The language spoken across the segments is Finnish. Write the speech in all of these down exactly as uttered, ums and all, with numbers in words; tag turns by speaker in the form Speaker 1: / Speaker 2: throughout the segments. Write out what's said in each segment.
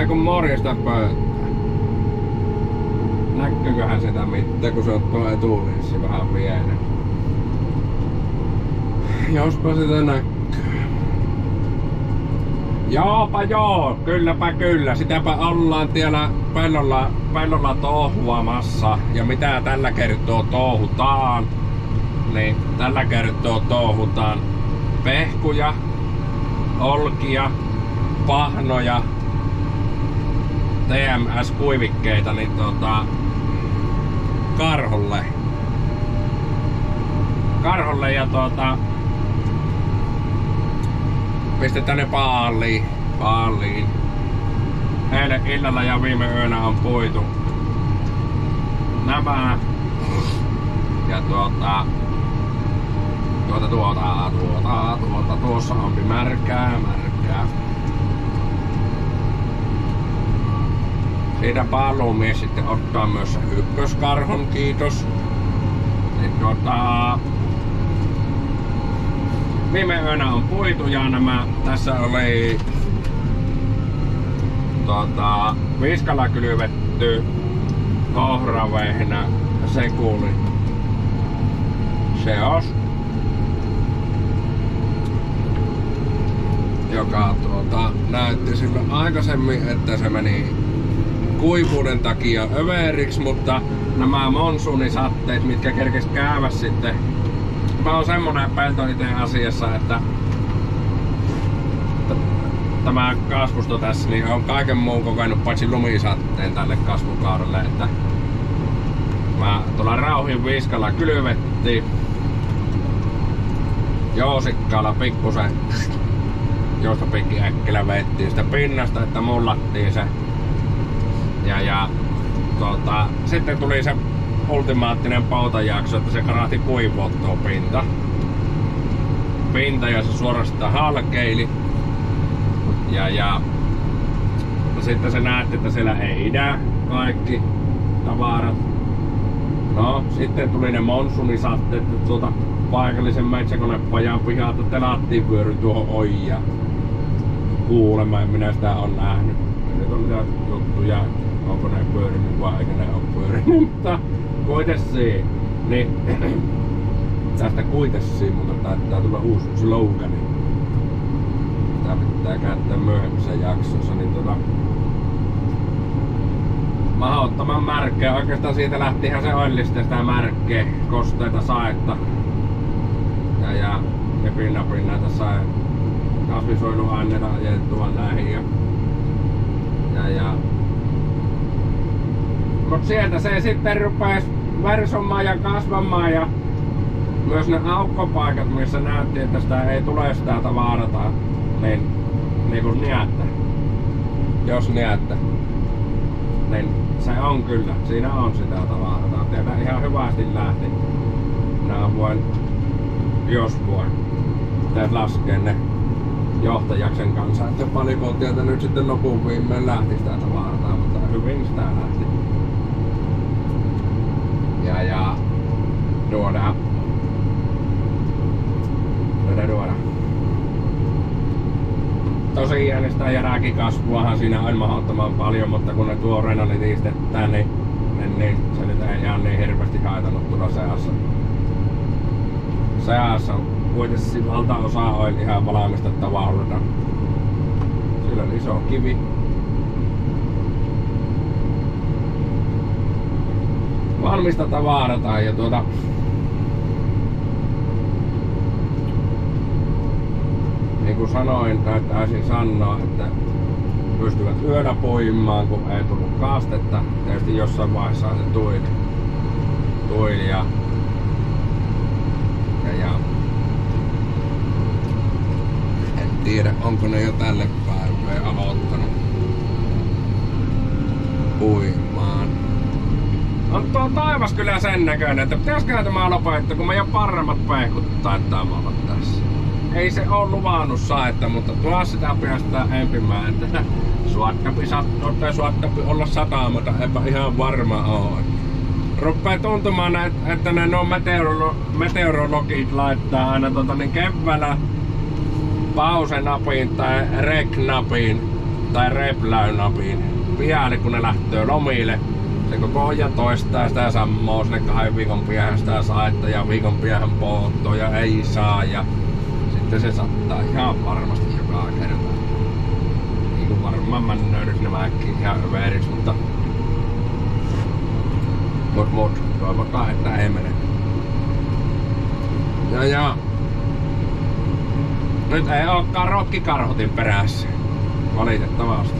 Speaker 1: Ei kun morjesta pöytää. Näkyyköhän sitä mitään, kun se on tuo etulinssi vähän pienen. Jospa sitä näkyy. Joopa joo, kylläpä kyllä. Sitäpä ollaan siellä pellolla, pellolla touhuamassa. Ja mitä tällä kertoo touhutaan? Niin tällä kertoo touhutaan pehkuja, olkia, pahnoja, T M S-kuivikkeita niin tota, karholle. Karholle ja tota, pistetään ne paaliin. paaliin. Eilen illalla ja viime yönä on puitu nämä. Ja tuota, tuota, tuota, tuota, tuota, tuossa on märkää, märkää. Siitä paalumies sitten ottaa myös se ykköskarhon, kiitos. Niin tuota, viime yönä on puitu ja nämä, tässä oli tuota, viskalla kylvetty ohravehnä sekuli. Seos. Joka tuota, näytti sillä aikaisemmin, että se meni kuivuuden takia överiksi, mutta nämä monsuunisatteet, mitkä kerkes käydä sitten. Mä oon semmonen pelto itse asiassa, että tämä kasvusto tässä niin on kaiken muun kokenut paitsi lumisatteen tälle kasvukaudelle, että mä tuolla rauhin viskalla kylvettiin jousikkaalla pikkusen josta pikki äkkilä vettiin sitä pinnasta, että mullattiin se. Ja, ja tota, sitten tuli se ultimaattinen poutajakso, että se karahti kuivuottoa pinta. Pinta ja se suorastaan halkeili. Ja, ja sitten se näytti, että siellä ei idä kaikki tavarat. No, sitten tuli ne monsunisatteet, että tuota paikallisen metsäkonepajan pihalta telattiin vyöry tuohon ojaan. Kuulemma, en minä sitä on nähnyt. Nyt on mitä juttuja, onko ne pyörinyt vai eikö ne ole pyörinyt, mutta kuitessiin. Niin, tästä kuitessiin, mutta taitaa tulla uusi slogani. Tää pitää käyttää myöhemmissä jaksossa, niin tota mahdottoman märkeä. Oikeastaan siitä lähti ihan se oillisteesta märkeä, kosteita saetta. Ja, ja ne pinnapin näitä sai kasvinsuojeluaineita ajettua näihin. Ja, ja, ja. Mut sieltä se sitten rupes versomaan ja kasvamaan ja myös ne aukkopaikat, missä näytti, että sitä ei tule sitä tavarata, niin niinku niättä. Jos niättä, niin se on kyllä, siinä on sitä tavarata. Teillä ihan hyvästi lähti. Minä voin, jos voin, teet laskee ne johtajaksen kanssa, että paljonko tieltä nyt sitten lopun viimein lähti sitä tavaraa, mutta hyvin sitä lähti. Ja ja tuoda tuoda tuoda tosiaan sitä järäkikasvuahan siinä on mahdottoman paljon, mutta kun ne tuoreena litistetään, niin, niin, niin se nyt ei ihan niin hirveästi haitannut tuolla seassa. Seassa kuitenkin valtaosa on ihan valmista tavaraa. Sillä on iso kivi. Valmista tavaraa ja tuota niin kuin sanoin, tai taisin sanoa, että pystyvät yöllä poimaan, kun ei tullut kaastetta. Tietysti jossain vaiheessa se tuili. tuili ja, ja, ja en tiedä, onko ne jo tälle päivälle aloittanut puimaan. On tuo taivas kyllä sen näköinen, että pitäisiköhän tämä lopettaa, kun meidän paremmat pehkut taitaa olla tässä. Ei se oo luvannut saetta, mutta tuossa sitä päästään empimään, että suottapi sattuu tai suottapi olla sataamatta, eipä ihan varma oo. Ruppee tuntumaan, että ne no meteorolo meteorologit laittaa aina tota, niin keväällä pause-napin tai rek-napin tai repläynapin pihalle, kun ne lähtee lomille. Se koko ajan toistaa sitä samaa, sinne kahden viikon piähän sitä saetta ja viikon piähän polttoa ja ei saa ja sitten se sattaa ihan varmasti joka kerta. Niin kuin varmaan männöydys nämäkin ihan överiksi, mutta mut mut, toivotaan että ei mene. Ja ja nyt ei olekaan rokkikarhutin perässä, valitettavasti.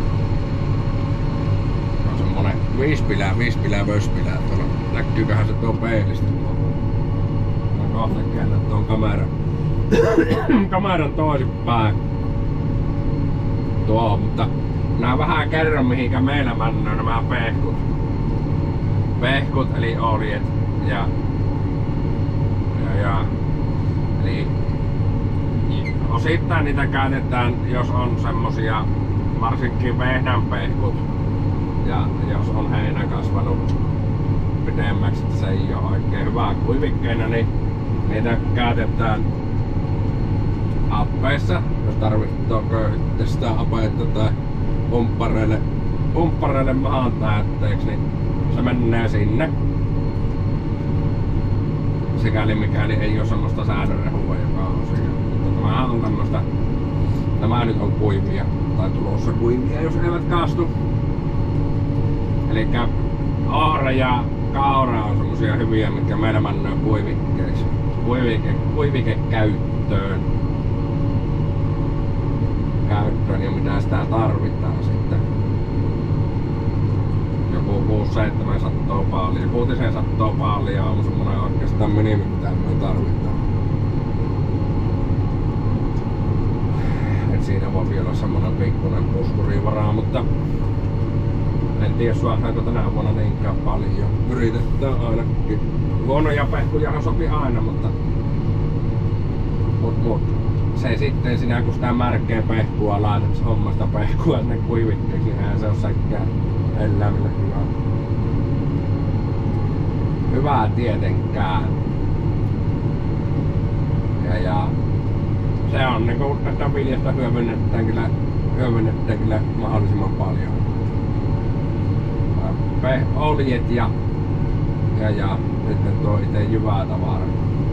Speaker 1: On semmonen viispilää, viispilää, vöspilää tuolla. Näkyyköhän se tuon peilistä tuolla? Mä kohta käännän tuon kameran. kameran toisinpäin. Tuo, mutta nää vähän kerron mihinkä meillä männöö nämä pehkut. Pehkut eli oljet ja ja, ja eli osittain niitä käytetään, jos on semmosia varsinkin vehnänpehkut ja jos on heinä kasvanut pidemmäksi, että se ei ole oikein hyvää kuivikkeena, niin niitä käytetään appeissa, jos tarvitsee köyhittää sitä apetta tai umppareille, umppareille maan täytteeksi, niin se menee sinne. Sikäli mikäli ei ole semmoista säädörehua, joka on siinä. Mutta tämä on tämmöstä, nämä nyt on kuivia tai tulossa kuivia, jos eivät kaastu. Elikkä ohra ja kaura on semmosia hyviä, mitkä meillä mennään kuivikkeiksi. Kuivike, kuivikekäyttöön. Käyttöön ja mitä sitä tarvitaan sitten. Joku kuusi seitsemän sattoo paalia. Kuutisen sattoo paalia on semmonen oikeastaan minimi, mitä me tarvitaan. Et siinä voi olla semmonen pikkuinen puskurivaraa, mutta en tiedä saadaanko tänä vuonna niinkään paljon. Yritetään ainakin. Huonoja pehkujahan sopii aina, mutta mut, mut. Se sitten sinä kun sitä märkeä pehkua laitat hommasta pehkua sinne kuivikkeeksi, niin eihän se ole sekään eläimille hyvää. Hyvää tietenkään. Ja, ja se on niinku tästä viljasta hyödynnetään kyllä, hyödynnetään kyllä mahdollisimman paljon. Oljet ja, ja, ja sitten tuo itse jyvää tavara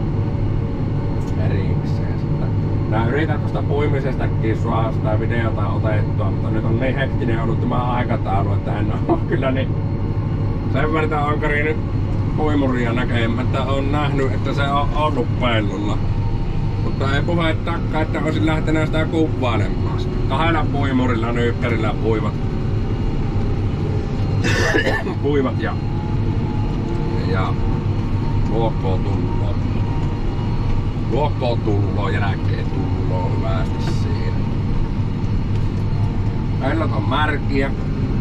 Speaker 1: erikseen. Mä yritän tuosta puimisestakin saada sitä videota otettua, mutta nyt on niin hektinen ollut tämä aikataulu, että en ole kyllä niin sen verran ankari nyt puimuria näkemättä on nähnyt, että se on ollut pellolla. Mutta ei puhettakaan, että olisin lähtenyt sitä kuvailemaan. Kahdella puimurilla nyykkärillä puivat. puivat ja ja luokkoon tulloo. Luokkoon tulloo, jälkeen tulloo hyvästi siinä. Pellot on märkiä.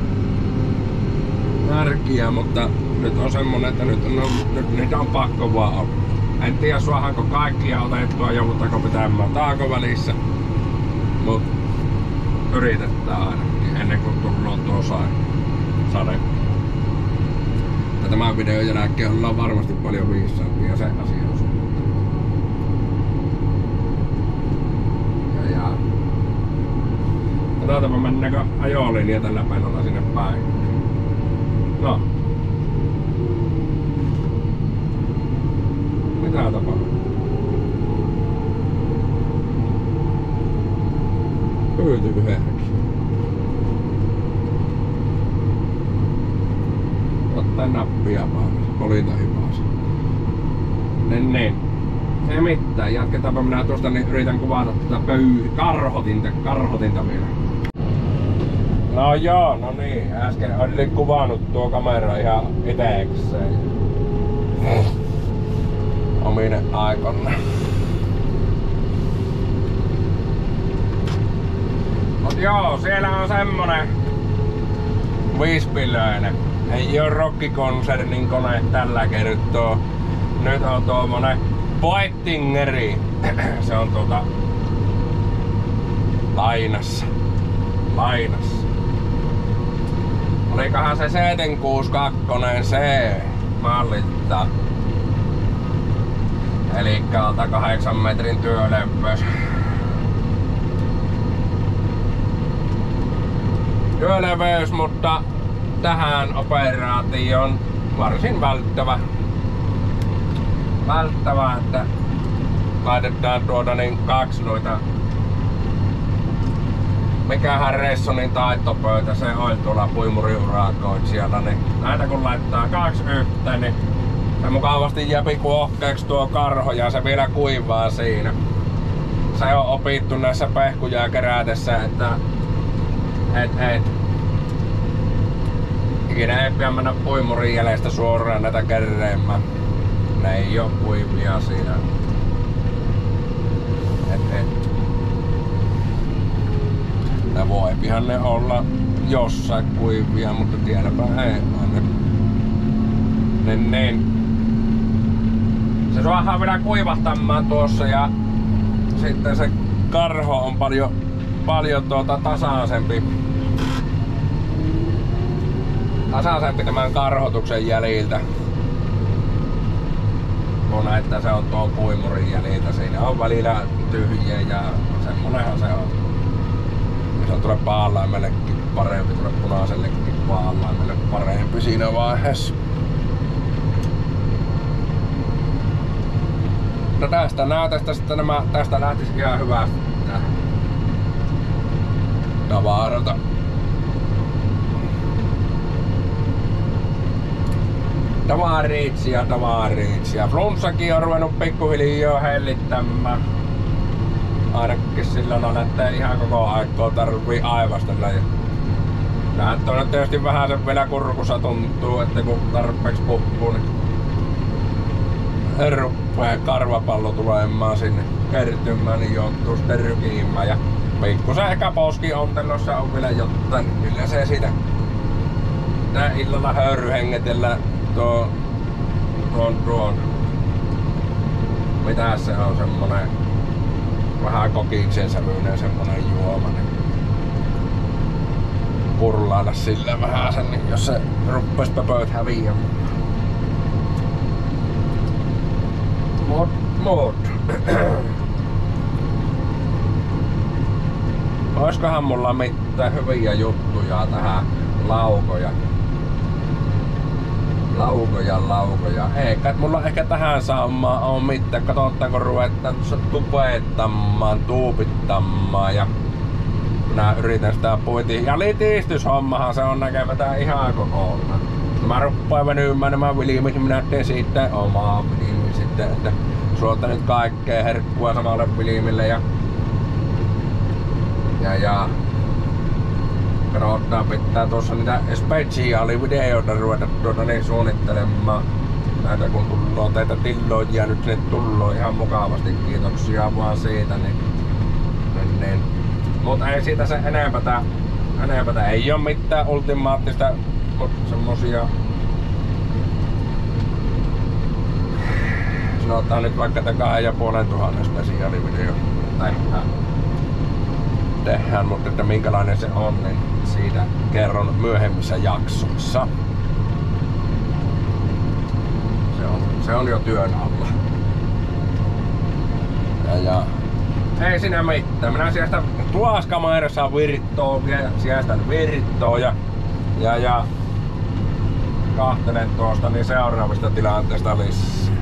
Speaker 1: Märkiä, mutta nyt on semmonen, että nyt, on, nyt niitä on pakko vaan olla. En tiedä saadaanko kaikkia otettua, joudutaanko pitämään taako välissä. Mut yritetään ainakin ennen kuin tulloo tuo sade. Ja tämän videon jälkeen ollaan varmasti paljon viisaampia se asia. Katsotaanpa mennäänkö ajolinja tällä pellolla sinne päin. No. Mitä tapahtuu? Pyytyykö herkki? Ottaa nappia vaan. Polita hipaasi. Niin niin. Ei mitään. Jatketaanpa minä tuosta, niin yritän kuvata tätä pöy... karhotinta, karhotinta vielä. No joo, no niin. Äsken olin kuvannut tuo kamera ihan itekseen. Omine aikonna. Mut joo, siellä on semmonen viispilöinen. Ei oo Rokkikonsernin kone tällä kertaa. Nyt on tuommoinen Poittingeri. Se on tuota lainassa. Lainassa. Olikohan se seitsemänsataakuusikymmentäkaksi C mallilta. Elikkä alta kahdeksan metrin työleveys. Työleveys, mutta tähän operaatioon varsin välttävä. Välttävä, että laitetaan tuota niin kaksi noita. Mikähän Ressonin taittopöytä se on tuolla puimuriurakoitsijalla, niin näitä kun laittaa kaksi yhteen, niin se mukavasti jää pikku ohkeeksi tuo karho ja se vielä kuivaa siinä. Se on opittu näissä pehkuja kerätessä, että et et ikinä ei pidä mennä puimurin jäljestä suoraan näitä kerreemään. Ne ei oo kuivia siinä. Et et. Ja voipihan ne olla jossain kuivia, mutta tiedäpä ei ole. Niin, niin. Se saadaan vielä kuivahtamaan tuossa ja sitten se karho on paljon, paljon tuota tasaisempi. Tasaisempi tämän karhotuksen jäljiltä. Kun että se on tuon puimurin jäljiltä. Siinä on välillä tyhjiä ja semmonenhan se on. Se on tuolle paalaimellekin parempi, tuolle punaisellekin paalaimelle parempi siinä vaiheessa. No tästä näytöstä sitten nämä, tästä lähtisi ihan hyvästi tavaralta. Tavariitsia, tavariitsia. Flunssakin on ruvennut pikkuhiljaa hellittämään. Ainakin sillä lailla, että ihan koko aikaa tarvii aivastella. Tähän on tietysti vähän se vielä kurkussa tuntuu, että kun tarpeeksi puhuu, niin ruppee karvapallo tulemaan sinne kertymään, niin joutuu sitten rykiimään. Ja pikkusen ehkä poskiontelossa on vielä jotain, niin kyllä se siitä tää illalla höyryhengetellä tuo, tuon, tuon, mitä se on semmonen vähän kokiksen sävyinen semmonen juoma, niin purlailla sillä vähän sen, niin jos se ruppes pöpöt häviämään. Mut, mut. Oiskohan mulla mitään hyviä juttuja tähän laukoja? Laukoja, laukoja. Eikä mulla ehkä tähän saumaan oo mitään. Katsotaan kun ruvetaan tupettamaan, tuupittamaan ja minä yritän sitä puitiin. Ja litistyshommahan se on näkemätään ihan kokonaan. Mä ruppaan venymään nämä vilmit, minä teen siitä omaa vilmi sitten, että suolta nyt kaikkea herkkua samalle vilmille ja ja ja katsotaan, pitää tuossa niitä spesiaalivideoita ruveta tuota niin suunnittelemaan. Näitä kun tulloo teitä tilloja nyt sinne tulloo ihan mukavasti, kiitoksia vaan siitä, niin, niin, niin. Mut ei siitä se enempätä, enempätä. Ei oo mitään ultimaattista, mut semmosia sanotaan nyt vaikka te kahden ja puolen tuhannen spesiaalivideo tehdään. tehdään, mutta että minkälainen se on, niin siitä kerron myöhemmissä jaksoissa. Se on, se on jo työn alla. Ja, ja ei siinä mitään. Minä sieltä tuoskamairassa virttoo, sieltä virttoo ja, ja, ja kahtelen tuosta niin seuraavista tilanteista lisää.